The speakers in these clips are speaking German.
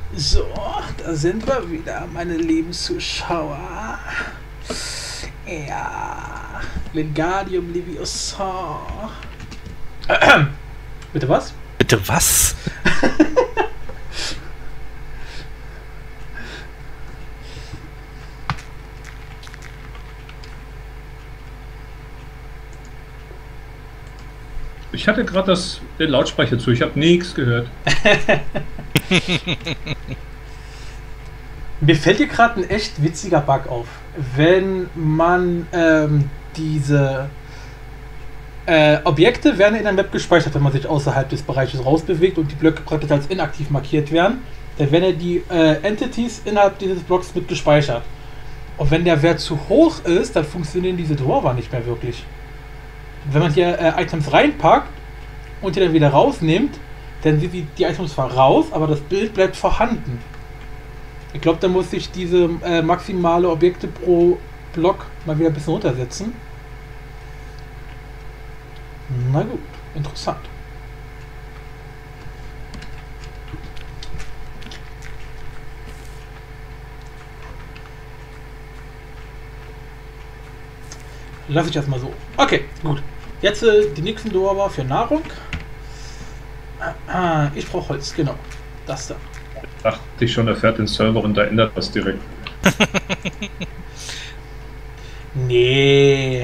So, da sind wir wieder, meine lieben Zuschauer. Ja, Wingardium Leviosa. Bitte was? Bitte was? Ich hatte gerade den Lautsprecher zu, ich habe nichts gehört. Mir fällt hier gerade ein echt witziger Bug auf. Wenn man diese Objekte werden in der Map gespeichert, wenn man sich außerhalb des Bereiches rausbewegt und die Blöcke praktisch als inaktiv markiert werden, dann werden die Entities innerhalb dieses Blocks mit gespeichert. Und wenn der Wert zu hoch ist, dann funktionieren diese Dwarver nicht mehr wirklich. Wenn man hier Items reinpackt und die dann wieder rausnimmt, dann sind die Items zwar raus, aber das Bild bleibt vorhanden. Ich glaube, da muss ich diese maximale Objekte pro Block mal wieder ein bisschen runtersetzen. Na gut, interessant. Lass ich das mal so. Okay, gut. Jetzt die nächsten Dwarver für Nahrung. Ich brauche Holz, genau. Das da. Dachte ich schon, er fährt den Server und da ändert das direkt. Nee.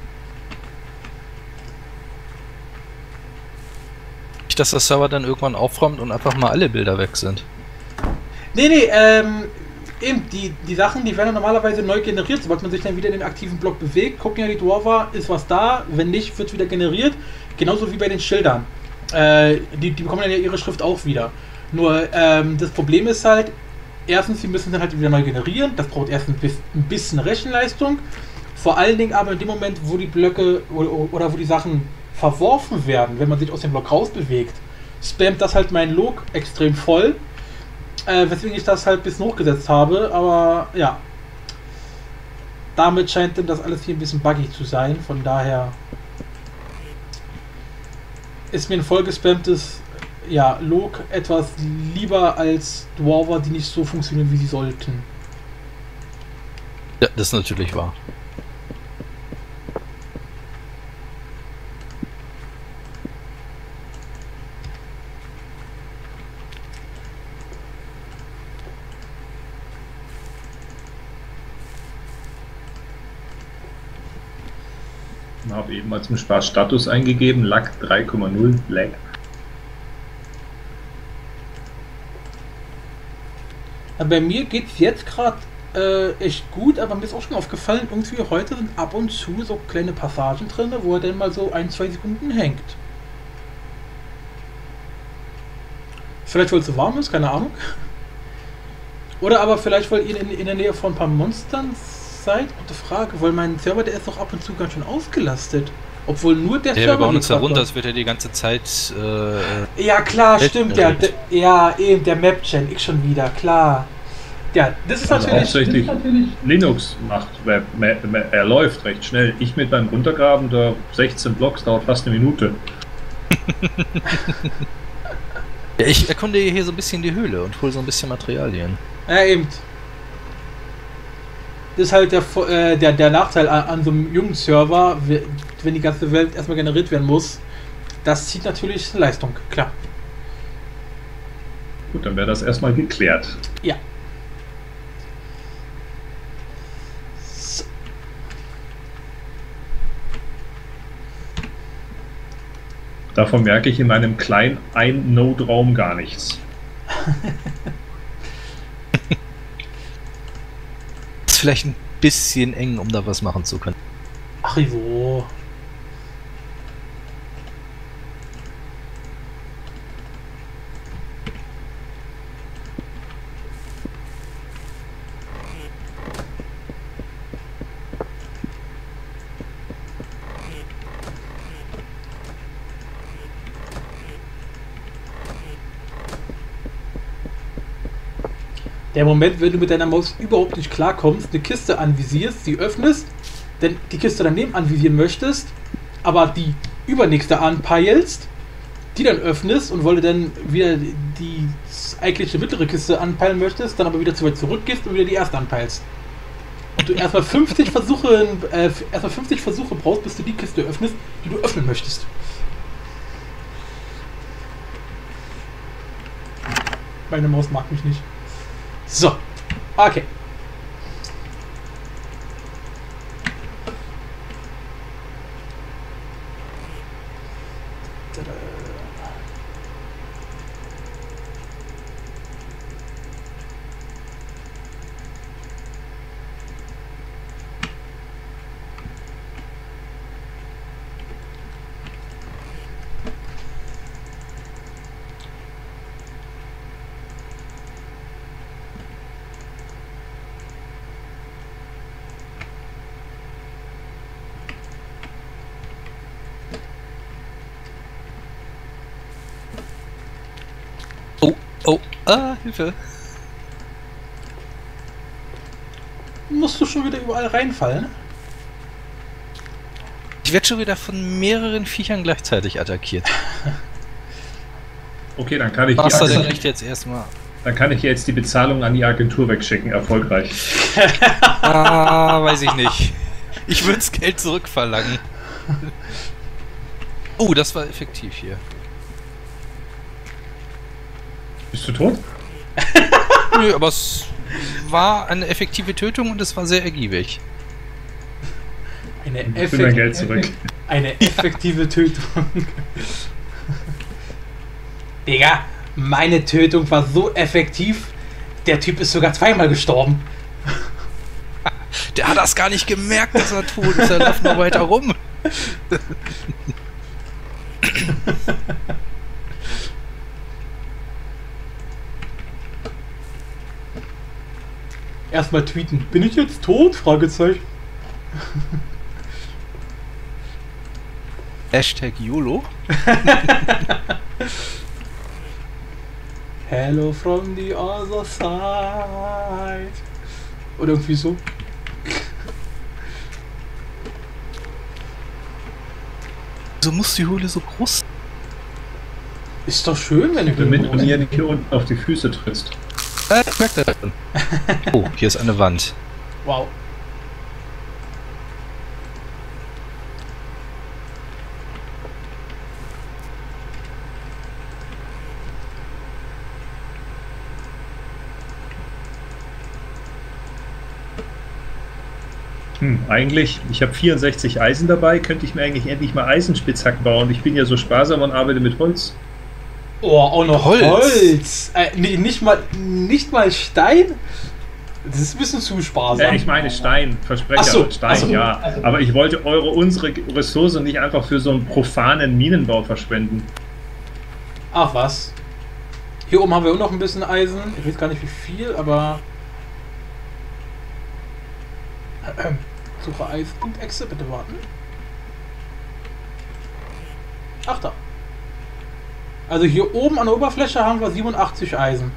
Nicht, dass der Server dann irgendwann aufräumt und einfach mal alle Bilder weg sind. Nee, eben, die Sachen, die werden normalerweise neu generiert, sobald man sich dann wieder in den aktiven Block bewegt, gucken ja die Dwarver, ist was da, wenn nicht, wird es wieder generiert. Genauso wie bei den Schildern. Die bekommen dann ja ihre Schrift auch wieder. Nur, das Problem ist halt, erstens, sie müssen dann halt wieder neu generieren, das braucht erst ein bisschen Rechenleistung. Vor allen Dingen aber in dem Moment, wo die Blöcke oder wo die Sachen verworfen werden, wenn man sich aus dem Block rausbewegt, spammt das halt mein Log extrem voll. Weswegen ich das halt ein bisschen hochgesetzt habe, aber ja. Damit scheint denn das alles hier ein bisschen buggy zu sein, von daher ist mir ein vollgespammtes Log etwas lieber als Dwarver, die nicht so funktionieren, wie sie sollten. Ja, das ist natürlich wahr. Ich habe eben mal zum Spaß Status eingegeben, Lack 3,0 Lag. Bei mir geht es jetzt gerade echt gut, aber mir ist auch schon aufgefallen, irgendwie heute sind ab und zu so kleine Passagen drin, wo er dann mal so 1-2 Sekunden hängt. Vielleicht weil es so warm ist, keine Ahnung. Oder aber vielleicht weil ihr in der Nähe von ein paar Monstern seid. Gute Frage, weil mein Server, der ist doch ab und zu ganz schön ausgelastet. Obwohl nur der Server. Wir bauen uns da runter, das wird ja die ganze Zeit. Ja, klar, stimmt ja. Eben, der Map-Gen, ich schon wieder, klar. Ja, das ist Also natürlich. hauptsächlich Linux macht er läuft recht schnell. Ich mit beim Runtergraben, da 16 Blocks dauert fast eine Minute. Ja, ich erkunde hier so ein bisschen die Höhle und hole so ein bisschen Materialien. Ja, eben. Das ist halt der Nachteil an so einem jungen Server, wenn die ganze Welt erstmal generiert werden muss. Das zieht natürlich Leistung, klar. Gut, dann wäre das erstmal geklärt. Ja. So. Davon merke ich in meinem kleinen Ein-Node-Raum gar nichts. Ist vielleicht ein bisschen eng, um da was machen zu können. Ach so. Der Moment, wenn du mit deiner Maus überhaupt nicht klarkommst, eine Kiste anvisierst, sie öffnest, dann die Kiste daneben anvisieren möchtest, aber die übernächste anpeilst die dann öffnest und weil du dann wieder die eigentliche mittlere Kiste anpeilen möchtest, dann aber wieder zu weit zurückgehst und wieder die erste anpeilst. Und du erstmal 50 Versuche brauchst, bis du die Kiste öffnest, die du öffnen möchtest. Meine Maus mag mich nicht. So, okay. Oh, Hilfe. Musst du schon wieder überall reinfallen? Ich werde schon wieder von mehreren Viechern gleichzeitig attackiert. Okay, dann kann ich Master, der kriegt jetzt erstmal. Dann kann ich jetzt die Bezahlung an die Agentur wegschicken, erfolgreich. Weiß ich nicht. Ich würde das Geld zurückverlangen. Oh, das war effektiv hier. Bist du tot? Nö, aber es war eine effektive Tötung und es war sehr ergiebig. Eine Geld zurück. Eine effektive Tötung. Digga, meine Tötung war so effektiv, der Typ ist sogar zweimal gestorben. Der hat das gar nicht gemerkt, dass er tot ist. Er läuft nur weiter rum. Erstmal tweeten. Bin ich jetzt tot? Fragezeichen. Hashtag YOLO. Hello from the other side. Oder irgendwie so. So muss die Höhle so groß. Ist doch schön, wenn du Damit du mir nicht hier unten auf die Füße trittst. Ich merke das schon. Oh, hier ist eine Wand. Wow. Eigentlich, ich habe 64 Eisen dabei, könnte ich mir eigentlich endlich mal Eisenspitzhacken bauen. Ich bin ja so sparsam und arbeite mit Holz. Oh, auch noch Holz. Nicht mal Stein? Das ist ein bisschen zu sparsam. Ich meine Stein, Versprecher, so, Stein, ja. Aber ich wollte unsere Ressourcen nicht einfach für so einen profanen Minenbau verschwenden. Ach was. Hier oben haben wir auch noch ein bisschen Eisen. Ich weiß gar nicht wie viel, aber... Suche Eis.exe, bitte warten. Ach da. Also hier oben an der Oberfläche haben wir 87 Eisen.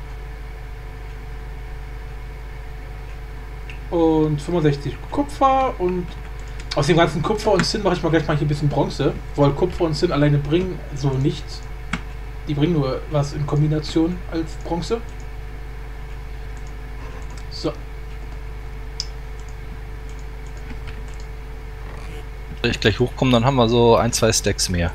Und 65 Kupfer und aus dem ganzen Kupfer und Zinn mache ich mal gleich mal hier ein bisschen Bronze, weil Kupfer und Zinn alleine bringen so nichts. Die bringen nur was in Kombination als Bronze. So. Wenn ich gleich hochkomme, dann haben wir so 1-2 Stacks mehr.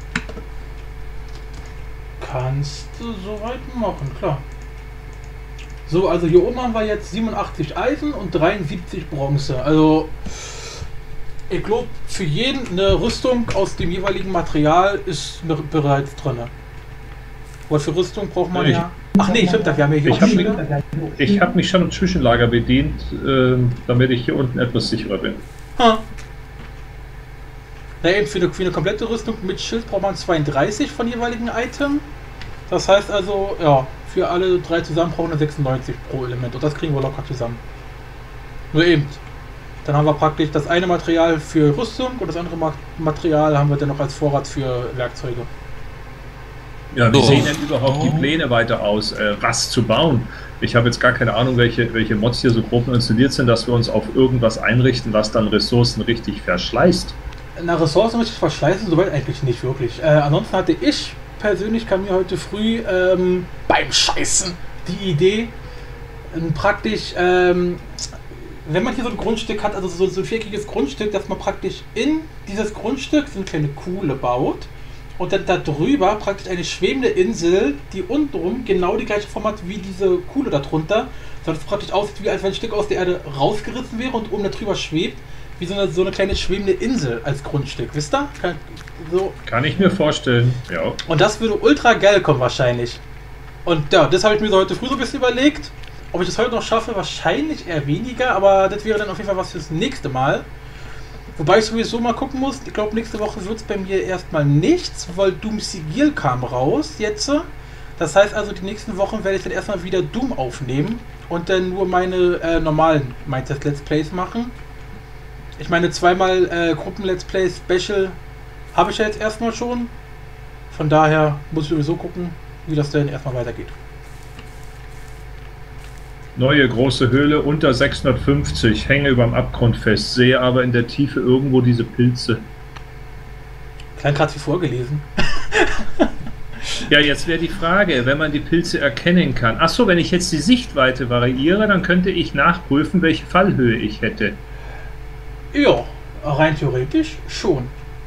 Kannst du soweit machen, klar. So, also hier oben haben wir jetzt 87 Eisen und 73 Bronze. Also, ich glaube, für jeden eine Rüstung aus dem jeweiligen Material ist bereits drin. Weil für Rüstung braucht man ja... Ach nee, stimmt, wir haben ja hier Ich habe mich schon im Zwischenlager bedient, damit ich hier unten etwas sicherer bin. Na eben, für eine komplette Rüstung mit Schild braucht man 32 von jeweiligen Item. Das heißt also, ja, für alle drei zusammen brauchen wir 96 pro Element. Und das kriegen wir locker zusammen. Nur eben. Dann haben wir praktisch das eine Material für Rüstung und das andere Material haben wir dann noch als Vorrat für Werkzeuge. Ja, wie sehen denn überhaupt die Pläne weiter aus, was zu bauen? Ich habe jetzt gar keine Ahnung, welche Mods hier so grob installiert sind, dass wir uns auf irgendwas einrichten, was dann Ressourcen richtig verschleißt. Na, Ressourcen richtig verschleißen, soweit eigentlich nicht wirklich. Ansonsten hatte ich persönlich kam mir heute früh beim Scheißen die Idee, praktisch, wenn man hier so ein Grundstück hat, also so ein viereckiges Grundstück, dass man praktisch in dieses Grundstück so eine kleine Kuhle baut und dann da drüber praktisch eine schwebende Insel, die untenrum genau die gleiche Form hat wie diese Kuhle darunter, sodass es praktisch aussieht, wie als wenn ein Stück aus der Erde rausgerissen wäre und oben darüber schwebt, wie so eine kleine schwebende Insel als Grundstück, wisst ihr? Kann ich mir vorstellen, ja. Und das würde ultra geil kommen wahrscheinlich. Und ja, das habe ich mir so heute früh so ein bisschen überlegt. Ob ich das heute noch schaffe, wahrscheinlich eher weniger, aber das wäre dann auf jeden Fall was fürs nächste Mal. Wobei ich sowieso mal gucken muss, ich glaube nächste Woche wird es bei mir erstmal nichts, weil Doom Sigil kam raus jetzt. Das heißt also, die nächsten Wochen werde ich dann erstmal wieder Doom aufnehmen und dann nur meine normalen Mindset Let's Plays machen. Ich meine, zweimal Gruppen-Let's Play Special habe ich ja jetzt erstmal schon. Von daher muss ich sowieso gucken, wie das denn erstmal weitergeht. Neue große Höhle unter 650, hänge überm Abgrund fest, sehe aber in der Tiefe irgendwo diese Pilze. Klein gerade wie vorgelesen. Ja, jetzt wäre die Frage, wenn man die Pilze erkennen kann. Achso, wenn ich jetzt die Sichtweite variiere, dann könnte ich nachprüfen, welche Fallhöhe ich hätte. Ja, rein theoretisch schon.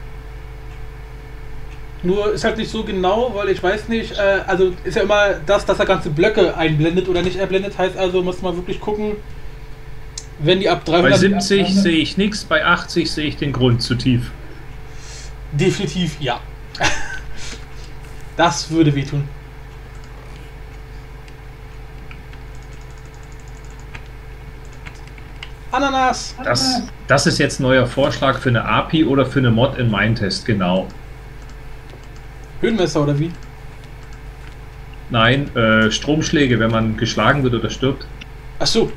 Nur ist halt nicht so genau, weil ich weiß nicht, also ist ja immer das, dass er ganze Blöcke einblendet oder nicht einblendet, heißt also, muss man wirklich gucken, wenn die ab 300... Bei 70 sehe ich nichts, bei 80 sehe ich den Grund zu tief. Definitiv ja. Das würde wehtun. Ananas! Das ist jetzt ein neuer Vorschlag für eine API oder für eine Mod in Mindtest, genau. Höhenmesser oder wie? Nein, Stromschläge, wenn man geschlagen wird oder stirbt. Ach so.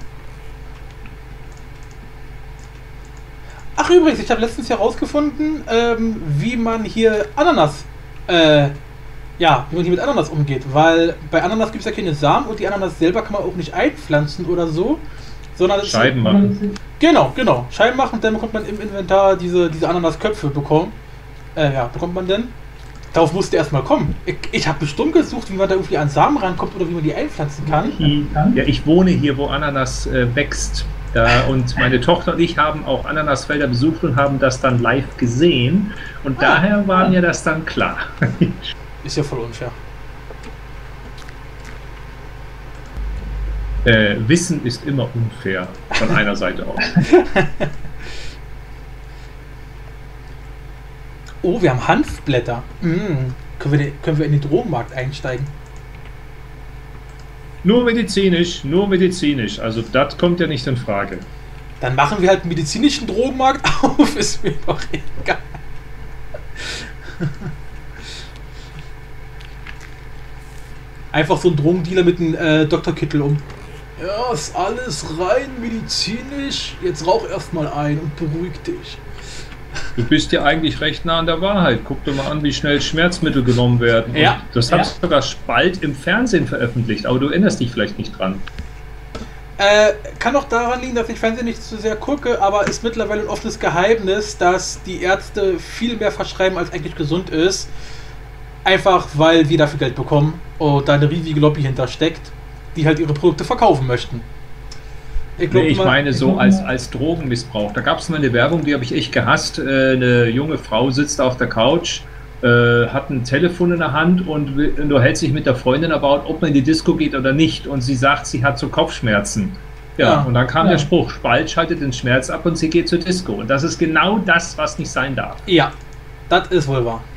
Ach übrigens, ich habe letztens herausgefunden, wie man hier Ananas, wie man hier mit Ananas umgeht. Weil bei Ananas gibt es ja keine Samen und die Ananas selber kann man auch nicht einpflanzen oder so. Sondern Scheiben machen. Genau. Scheiben machen und dann bekommt man im Inventar diese Ananasköpfe bekommen. Bekommt man denn? Darauf musste erstmal kommen. Ich habe bestimmt gesucht, wie man da irgendwie an Samen rankommt oder wie man die einpflanzen kann. Ja, ich wohne hier, wo Ananas wächst. Und meine Tochter und ich haben auch Ananasfelder besucht und haben das dann live gesehen. Und daher war mir das dann klar. Ist ja voll unfair. Wissen ist immer unfair von einer Seite aus. Oh, wir haben Hanfblätter. Können wir in den Drogenmarkt einsteigen? Nur medizinisch. Also das kommt ja nicht in Frage. Dann machen wir halt einen medizinischen Drogenmarkt auf. Ist mir doch egal. Einfach so ein Drogendealer mit einem Doktorkittel um. Ja, ist alles rein medizinisch. Jetzt rauch erstmal ein und beruhig dich. Du bist ja eigentlich recht nah an der Wahrheit. Guck dir mal an, wie schnell Schmerzmittel genommen werden. Ja. Und das hat sogar Spalt im Fernsehen veröffentlicht, aber du erinnerst dich vielleicht nicht dran. Kann auch daran liegen, dass ich Fernsehen nicht so sehr gucke, aber ist mittlerweile ein offenes Geheimnis, dass die Ärzte viel mehr verschreiben, als eigentlich gesund ist. Einfach, weil wir dafür Geld bekommen und da eine riesige Lobby hintersteckt, die halt ihre Produkte verkaufen möchten. Ich meine so als Drogenmissbrauch. Da gab es mal eine Werbung, die habe ich echt gehasst. Eine junge Frau sitzt auf der Couch, hat ein Telefon in der Hand und unterhält sich mit der Freundin about, ob man in die Disco geht oder nicht. Und sie sagt, sie hat so Kopfschmerzen. Ja, und dann kam der Spruch, Spalt schaltet den Schmerz ab und sie geht zur Disco. Und das ist genau das, was nicht sein darf. Ja, das ist wohl wahr.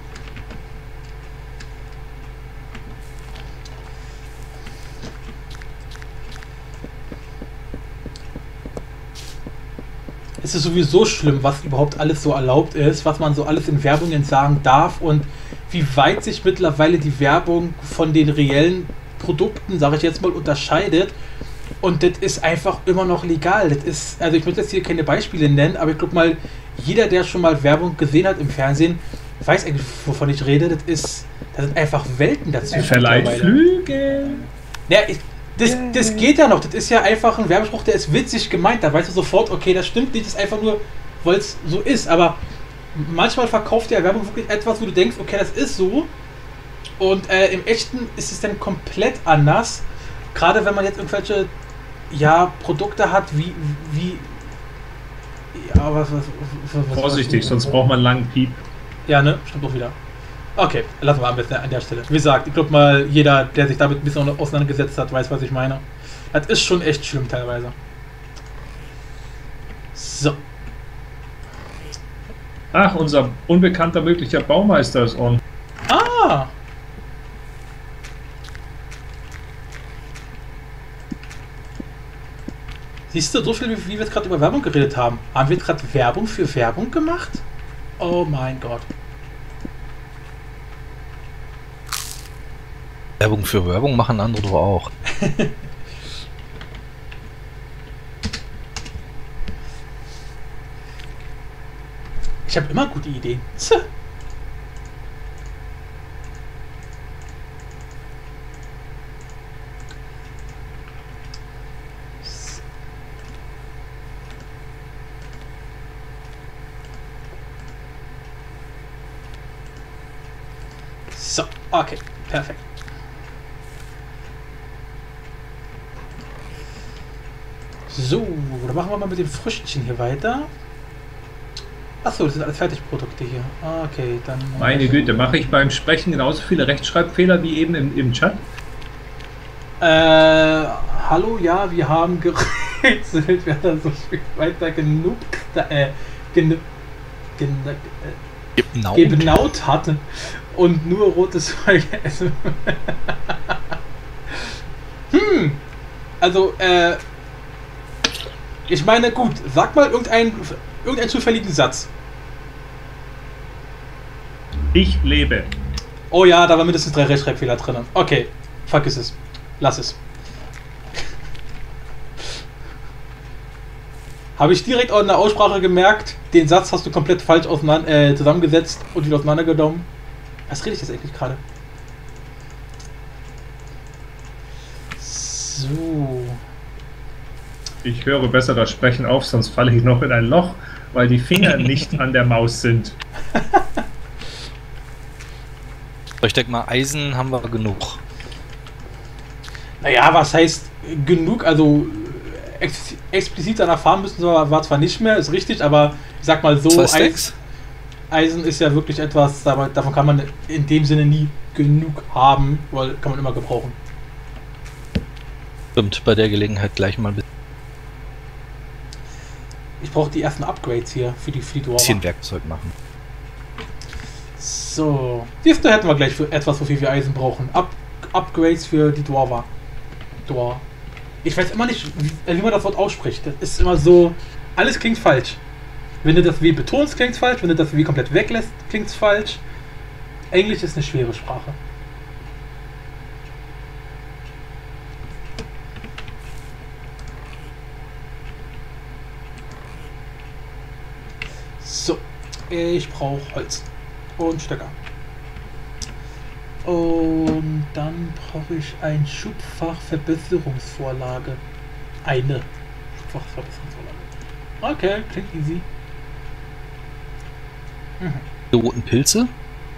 Es ist sowieso schlimm, was überhaupt alles so erlaubt ist, was man so alles in Werbungen sagen darf und wie weit sich mittlerweile die Werbung von den reellen Produkten, sage ich jetzt mal, unterscheidet. Und das ist einfach immer noch legal. Das ist, also ich möchte jetzt hier keine Beispiele nennen, aber ich glaube mal, jeder, der schon mal Werbung gesehen hat im Fernsehen, weiß eigentlich, wovon ich rede. Da sind einfach Welten dazu. Verleiht Flügel. Ja, das geht ja noch. Das ist ja einfach ein Werbespruch, der ist witzig gemeint. Da weißt du sofort, okay, das stimmt nicht, das ist einfach nur, weil es so ist. Aber manchmal verkauft der Werbung wirklich etwas, wo du denkst, okay, das ist so. Und im Echten ist es dann komplett anders. Gerade wenn man jetzt irgendwelche Produkte hat, wie was vorsichtig, sonst braucht man einen langen Piep. Ja, ne? Stimmt doch wieder. Okay, lassen wir am besten an der Stelle. Wie gesagt, ich glaube mal, jeder, der sich damit ein bisschen auseinandergesetzt hat, weiß, was ich meine. Das ist schon echt schlimm teilweise. So. Ach, unser unbekannter möglicher Baumeister ist on. Ah! Siehst du, so viel, wie wir jetzt gerade über Werbung geredet haben. Haben wir jetzt gerade Werbung für Werbung gemacht? Oh mein Gott. Werbung für Werbung machen andere doch auch. Ich habe immer gute Ideen. So, okay, perfekt. So, dann machen wir mal mit den Früchtchen hier weiter. Achso, das sind alles Fertigprodukte hier. Okay, dann... Meine Güte, mache ich beim Sprechen genauso viele Rechtschreibfehler wie eben im Chat? Hallo, ja, wir haben gerätselt, wer da so weiter genaut hatte und nur rotes Zeug essen. Also, ich meine, gut, sag mal irgendeinen zufälligen Satz. Ich lebe. Oh ja, da waren mindestens 3 Rechtschreibfehler drin. Okay, vergiss es. Lass es. Habe ich direkt auch in der Aussprache gemerkt, den Satz hast du komplett falsch zusammengesetzt und wieder auseinandergenommen. Was rede ich jetzt eigentlich gerade? So. Ich höre besser das Sprechen auf, sonst falle ich noch in ein Loch, weil die Finger nicht an der Maus sind. Ich denke mal, Eisen haben wir genug. Naja, was heißt genug? Also explizit danach fahren müssen war zwar nicht mehr, ist richtig, aber ich sag mal so, Eisen ist ja wirklich etwas, aber davon kann man in dem Sinne nie genug haben, weil kann man immer gebrauchen. Stimmt, bei der Gelegenheit gleich mal ein Ich brauche die ersten Upgrades hier für die Dwarf. Bisschen Werkzeug machen. So, siehst du, hätten wir gleich für etwas, wofür wir Eisen brauchen. Upgrades für die Dwarf. Ich weiß immer nicht, wie man das Wort ausspricht. Das ist immer so, alles klingt falsch. Wenn du das W betonst, klingt es falsch. Wenn du das W komplett weglässt, klingt es falsch. Englisch ist eine schwere Sprache. So, ich brauche Holz und Stöcker. Und dann brauche ich ein Schubfachverbesserungsvorlage. Eine Schubfachverbesserungsvorlage. Okay, klingt easy. Die roten Pilze?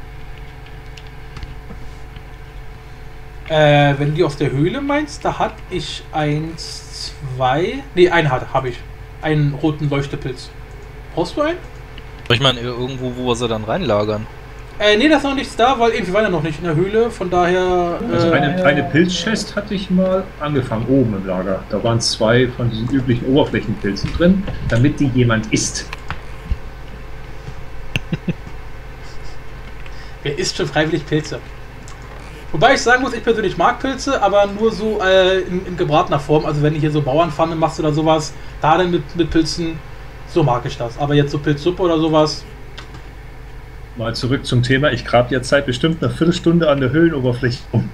Wenn du die aus der Höhle meinst, da hatte ich einen habe ich. Einen roten Leuchtepilz. Brauchst du einen? Ich meine, irgendwo, wo wir sie dann reinlagern. Nee, da ist noch nichts da, weil wir waren ja noch nicht in der Höhle, von daher... Also eine Pilzchest hatte ich mal angefangen, oben im Lager. Da waren 2 von diesen üblichen Oberflächenpilzen drin, damit die jemand isst. Wer isst schon freiwillig Pilze? Wobei ich sagen muss, ich persönlich mag Pilze, aber nur so in gebratener Form. Also wenn du hier so Bauernpfanne machst oder sowas, da dann mit Pilzen, so mag ich das. Aber jetzt so Pilzsuppe oder sowas... Mal zurück zum Thema. Ich grab jetzt seit bestimmt einer Viertelstunde an der Höhlenoberfläche rum.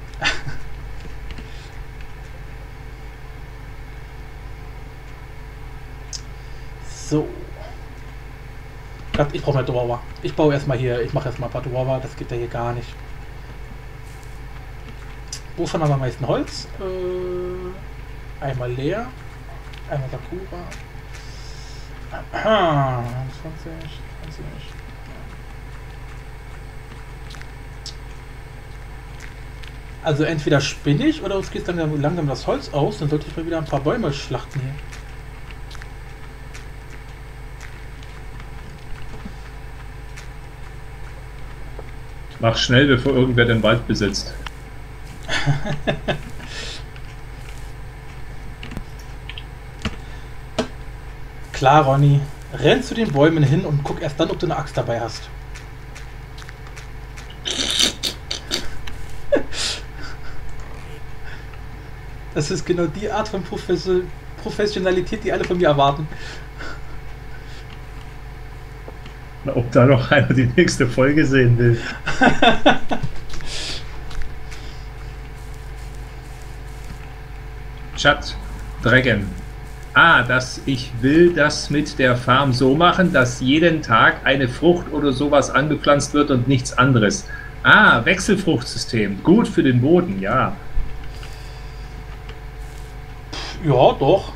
So. Ich brauche mal Dwarf. Ich baue erstmal hier, ich mache erstmal ein paar Dwarf, das geht ja hier gar nicht. Wovon haben wir am meisten Holz? Einmal leer. Einmal Sakura. 20. Also entweder spinne ich oder uns geht dann langsam das Holz aus, dann sollte ich mal wieder ein paar Bäume schlachten hier. Mach schnell, bevor irgendwer den Wald besetzt. Klar, Ronny. Renn zu den Bäumen hin und guck erst dann, ob du eine Axt dabei hast. Das ist genau die Art von Professionalität, die alle von mir erwarten. Na, ob da noch einer die nächste Folge sehen will. Chat, Dragon. Ich will das mit der Farm so machen, dass jeden Tag eine Frucht oder sowas angepflanzt wird und nichts anderes. Wechselfruchtsystem. Gut für den Boden, ja. Ja, doch.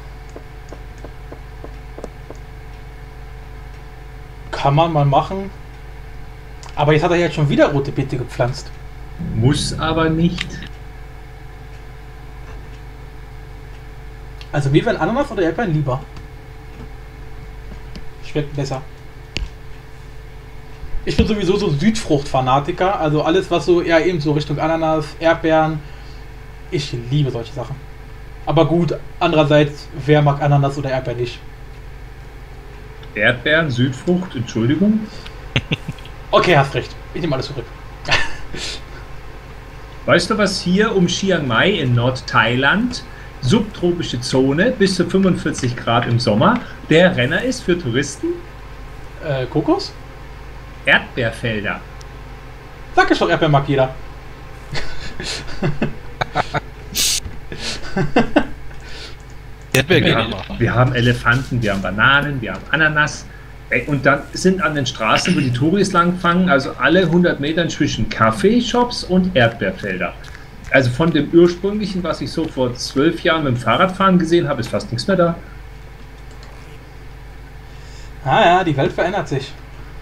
Kann man mal machen. Aber jetzt hat er jetzt schon wieder rote Beete gepflanzt. Muss aber nicht. Also mir wären Ananas oder Erdbeeren lieber. Schmeckt besser. Ich bin sowieso so Südfrucht-Fanatiker. Also alles, was so eher eben so Richtung Ananas, Erdbeeren. Ich liebe solche Sachen. Aber gut, andererseits, wer mag Ananas oder Erdbeeren nicht? Erdbeeren, Südfrucht, Entschuldigung. Okay, hast recht. Ich nehme alles zurück. Weißt du, was hier um Chiang Mai in Nordthailand, subtropische Zone, bis zu 45 Grad im Sommer, der Renner ist für Touristen? Kokos? Erdbeerfelder. Sag ich doch, Erdbeeren mag jeder. Wir haben Elefanten, wir haben Bananen, wir haben Ananas. Und dann sind an den Straßen, wo die Touris langfangen, also alle 100 Meter zwischen Kaffeeshops und Erdbeerfelder. Also von dem ursprünglichen, was ich so vor 12 Jahren mit dem Fahrradfahren gesehen habe, ist fast nichts mehr da. Ja, die Welt verändert sich.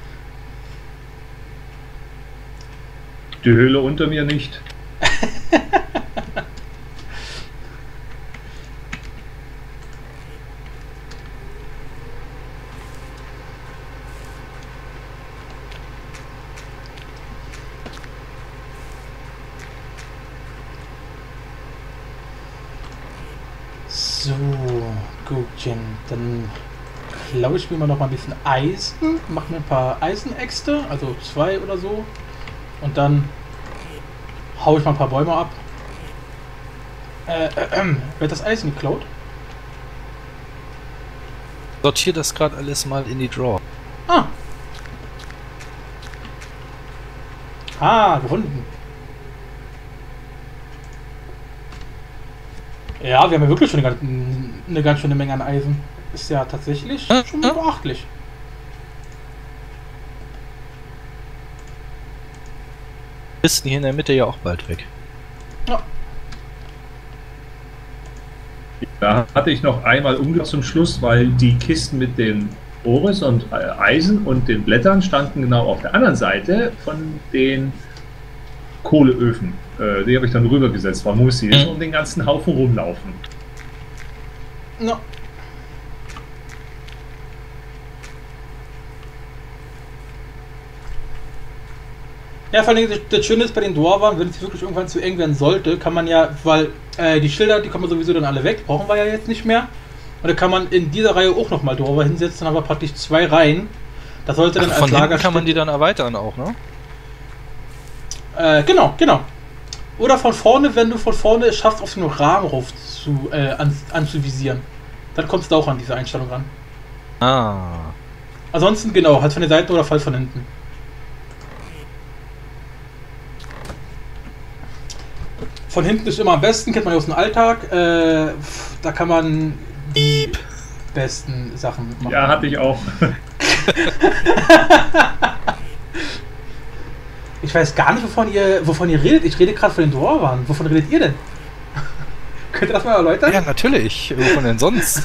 Die Höhle unter mir nicht. So, Gutchen. Dann klaue ich mir mal noch mal ein bisschen Eisen. Mach mir ein paar Eisenäxte, also 2 oder so. Und dann hau ich mal ein paar Bäume ab. Wird das Eisen geklaut? Sortiere das gerade alles mal in die Draw. Gefunden. Ja, wir haben ja wirklich schon eine ganz schöne Menge an Eisen. Ist ja tatsächlich schon beachtlich. Kisten hier in der Mitte ja auch bald weg. Ja. Da hatte ich noch einmal zum Schluss, weil die Kisten mit den Ores und Eisen und den Blättern standen genau auf der anderen Seite von den Kohleöfen. Die habe ich dann rübergesetzt, weil muss sie jetzt um den ganzen Haufen rumlaufen. No. Ja, vor allem das Schöne ist bei den Dwarven, wenn es wirklich irgendwann zu eng werden sollte, kann man ja, weil die Schilder, die kommen sowieso dann alle weg, brauchen wir ja jetzt nicht mehr. Und dann kann man in dieser Reihe auch nochmal Dwarven hinsetzen, dann haben wir praktisch 2 Reihen. Das sollte dann als Lager. Kann man die dann erweitern auch, ne? Genau. Oder von vorne, wenn du von vorne es schaffst, auf den Rahmen rauf anzuvisieren. Dann kommst du auch an diese Einstellung ran. Ansonsten genau, halt von der Seite oder fall von hinten. Von hinten ist immer am besten, kennt man ja aus dem Alltag. Da kann man die besten Sachen machen. Ja, hatte ich auch. Ich weiß gar nicht, wovon ihr redet. Ich rede gerade von den Dwarven. Wovon redet ihr denn? Könnt ihr das mal erläutern? Ja, natürlich. Wovon denn sonst?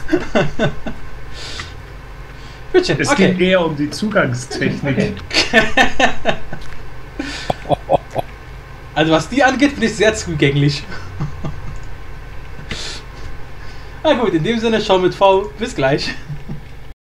Bitte, es geht eher um die Zugangstechnik. Also was die angeht, bin ich sehr zugänglich. Na gut, in dem Sinne, schau mit V. Bis gleich.